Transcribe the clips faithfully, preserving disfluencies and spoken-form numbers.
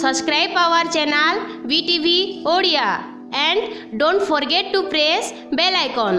Subscribe our channel V T V Odia and don't forget to press bell icon.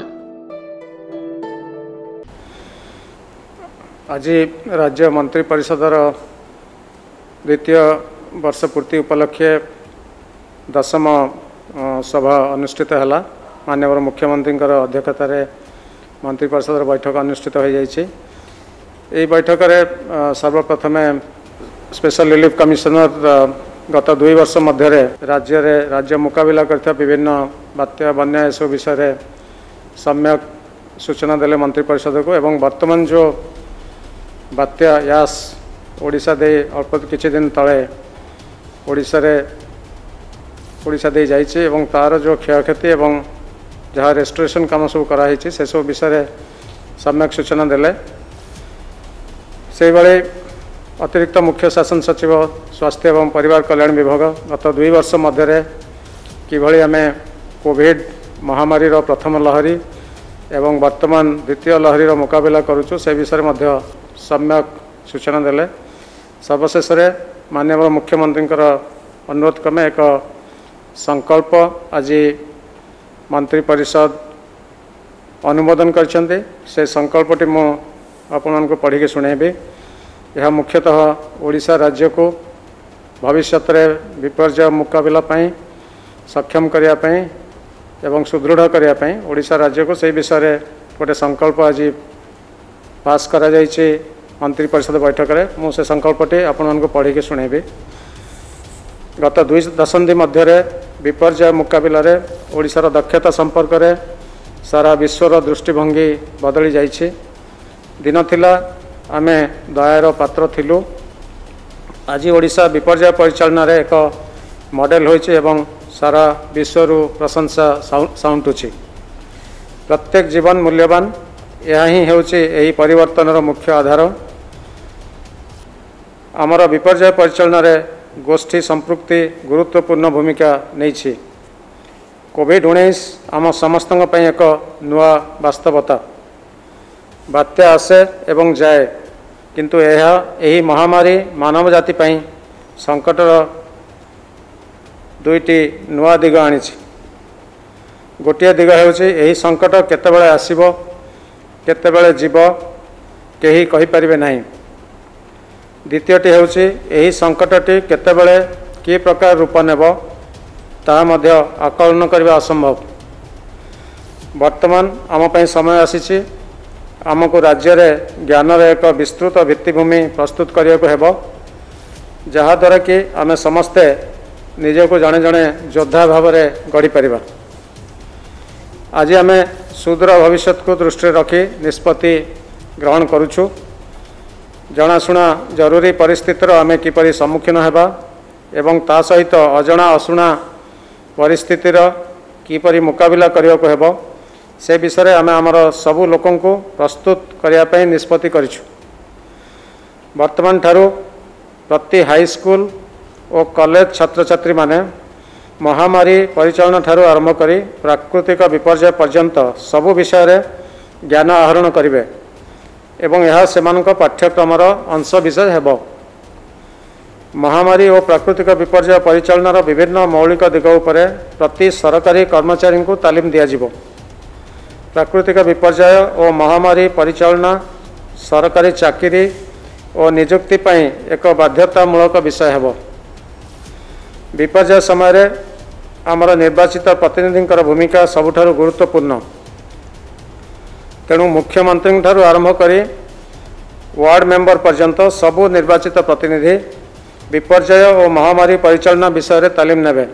आज राज्य मंत्री परिषदर द्वितीय वर्ष पूर्ति उपलक्षे दशम सभा अनुष्ठित है। माननीय मुख्यमंत्री अध्यक्षतार मंत्री परिषदर बैठक अनुष्ठित हो जाइए। यही बैठक में सर्वप्रथमे स्पेशल रिलीफ कमिशनर गत दुई वर्ष मध्य राज्य रे राज्य मुकाबला करता विभिन्न बात्या बन्या एसब विषय सम्यक सूचना देले मंत्री परिषद को। एवं वर्तमान जो बात्या यास ओडिशा दे अल्प किछि दिन तले ओडिशा रे ओडिशा दे जाइछि एवं तार जो क्षयक्षति एवं जहाँ रेस्टोरेशन काम सब कराई से सब विषय सम्यक सूचना देले। से भाई अतिरिक्त मुख्य शासन सचिव स्वास्थ्य एवं परिवार कल्याण विभाग गत दुई वर्ष मध्य किभली आम कोविड महामारी रो प्रथम लहरी एवं वर्तमान द्वितीय लहरी रो मुकाबला करुचु से विषय मध्य सम्यक सूचना देले। सर्वशेष माननीय मुख्यमंत्री अनुरोध क्रमे एक संकल्प आज मंत्री परिषद अनुमोदन करछन्ते। से संकल्पटी मु आपण को पढ़ी के सुनेबी। यह मुख्यतः ओडिशा राज्य को भविष्य में विपर्य मुकाबला पाई सक्षम करने एवं सुदृढ़ करने ओडिशा राज्य को से विषय गोटे संकल्प आज पास करा जाइए मंत्री परिषद बैठक में। मुझे संकल्पटी आपण को पढ़ी के सुनेबी। गत दुई दशंधि मध्य विपर्य मुकाबला ओडिशार दक्षता संपर्क में सारा विश्वर दृष्टिभंगी बदली जाइए। दिन थिला आमे दयार पात्र थिलु। आज ओडिशा विपर्य परिचालन रे एक मॉडल होइछि एवं सारा विश्व प्रशंसा साउंटुछि। प्रत्येक जीवन मूल्यवान यह ही होछि एही परिवर्तनर मुख्य आधार। आमर विपर्य परिचालन रे गोष्ठी संपृक्ति गुरुत्वपूर्ण भूमिका नहीं। कोविड उन्नीस आम समस्त एक नुआ वास्तवता। बात्या आसे एवं जाए किंतु यह यही महामारी मानव जाति पई संकटर दुईटी नुआ दिग आनी। गोटे दिग होछि यही संकट केतेबेले आसीबो केतेबेले जीव केही कहि परिबे नाही। द्वितीयटी होछि यही संकटटी केतेबेले कि प्रकार रूप नेब ता मध्य आकलन करबा असंभव। वर्तमान आम पई समय आसीछि आमको राज्य रे ज्ञान रे एक विस्तृत भित्तिभूमि प्रस्तुत करने को हेबो जहाँद्वारा कि आम समस्ते निजको जड़े जड़े योद्धा भाव में गढ़ी पारिबा। आज आम सुदूर भविष्य को दृष्टि रखी निष्पत्ति ग्रहण करुछु। जनाशुना जरूरी परिस्थितिर आम किपरि सम्मुखीन हेबा एवं ता सहित अजणा अशुणा परिस्थितिर किपरि मुकाबला करने को हेबो से विषय आम आमर सबू लोक को प्रस्तुत करने निष्पत्ति करिछु। वर्तमान ठारू प्रति हाई स्कूल और कॉलेज छात्र छात्री माने महामारी परिचालन ठारू आरंभ करी प्राकृतिक विपर्य पर्यंत सबू विषय रे ज्ञान आहरण करिवे एवं यह सेमानक पाठ्यक्रमर अंश विषय हेबो। महामारी और प्राकृतिक विपर्य परिचालन विभिन्न मौलिक दिग उपरे प्रति सरकारी कर्मचारी को तालीम दिया जिवो। प्राकृतिक विपर्य और महामारी परिचालना सरकारी चाकरी और नियुक्ति पाई एक बाध्यतामूलक विषय हेबो। विपर्य समय आमर निर्वाचित प्रतिनिधि भूमिका सबुठारु गुरुत्वपूर्ण। तेणु मुख्यमंत्री ठारु आरंभ करी वार्ड मेंबर पर्यंत सबु निर्वाचित प्रतिनिधि विपर्य और महामारी परिचालना विषय तालीम नेबे।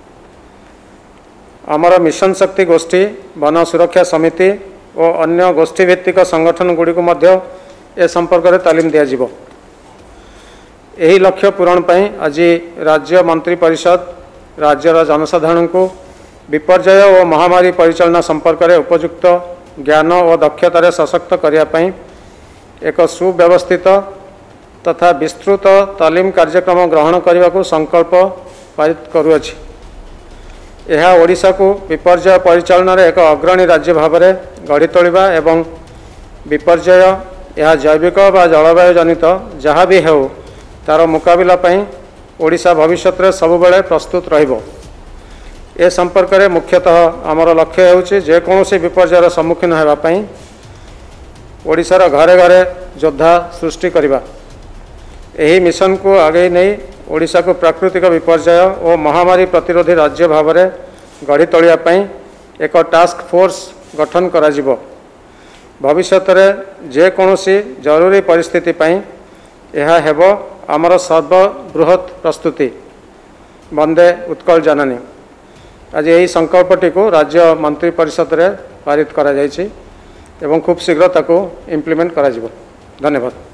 आमर मिशन शक्ति गोष्ठी वन सुरक्षा समिति और अन्य गोष्ठी भित्तिक संगठन गुड़ी को मध्य ए संपर्क में तालीम दिया जिवो। एही लक्ष्य पूरण पई आज राज्य मंत्री परिषद राज्यर जनसाधारण को विपर्य और महामारी परिचालना संपर्क में उपयुक्त ज्ञान और दक्षतार सशक्त करने एक सुव्यवस्थित तथा विस्तृत तालीम कार्यक्रम ग्रहण करने को संकल्प पारित करुअछि। यह ओडिशा को विपर्य परिचालन एक अग्रणी राज्य भाव में गढ़ी तोलिबा एवं विपर्य यह जैविक व जलवायु जनित जहाँ भी हो तार मुकाबला ओडिशा भविष्य में सबुबले प्रस्तुत रहिबो। ए संपर्क में मुख्यतः आमर लक्ष्य होउछि जेकोसी विपर्यर सम्मुखीन हेबा पई ओडिशार घरे घरे योद्धा सृष्टि करिबा। एही मिशन को आगे नहीं ओडिशा को प्राकृतिक विपर्यय और महामारी प्रतिरोधी राज्य भाव में गढ़ी तोलिया पई एक टास्क फोर्स गठन करा जिवो। भविष्य में जेकोसी जरूरी परिस्थिति पई यह हेबो आमर सर्वबृहत प्रस्तुति। वंदे उत्कल जननी। आज यही संकल्पटी को राज्य मंत्री परिषद रे पारित करा जायछि एवं खूब शीघ्र ताको इम्प्लीमेंट करा जिवो। धन्यवाद।